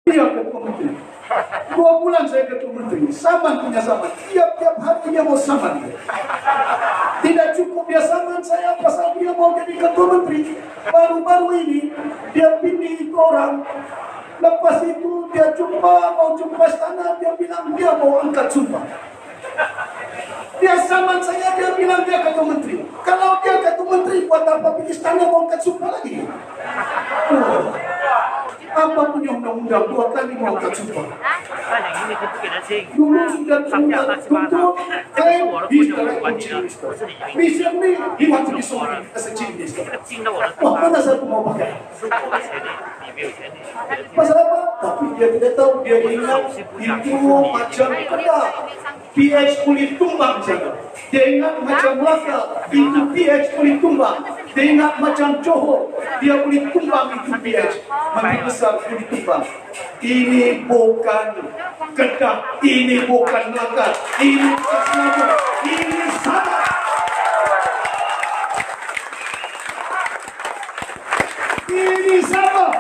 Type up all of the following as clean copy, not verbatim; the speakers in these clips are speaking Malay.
Dia ketua menteri. 2 bulan saya ketua menteri. Saman punya saman. Tiap-tiap hari dia mau saman. Tidak cukup dia saman saya pasal dia mau jadi ketua menteri. Baru-baru ini dia pilih itu orang. Lepas itu dia mau jumpa istana, dia bilang dia mau angkat sumpah. Dia saman saya, dia bilang dia ketua menteri. Kalau dia ketua menteri, buat apa pergi istana mau angkat sumpah lagi? Apa punya undang-undang 2 kali mau angkat sumpah? Dulu sudah tutup, bisa ni, he want to be sorry as a chief minister. Wah, mana saya mau pakai? Pasal apa? Tapi dia tidak tahu, dia ingat itu macam kedah. PH kulit tumbang saja. Dia ingat macam Melaka, itu PH kulit tumbang. Dia ingat macam Johor, dia kulit tumbang itu PH. Menteri Besar kulit tumbang. Ini bukan Kedah, ini bukan Melaka, ini bukan Selangor, ini Sabah. Ini Sabah.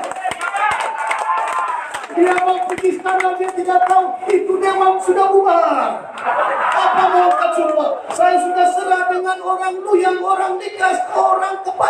Dia mau pergi istana, dia tidak tahu itu dia mau sudah bubar. Apa mau angkat sumpah? Saya sudah serah dengan orang lu yang orang nikah, orang kepada.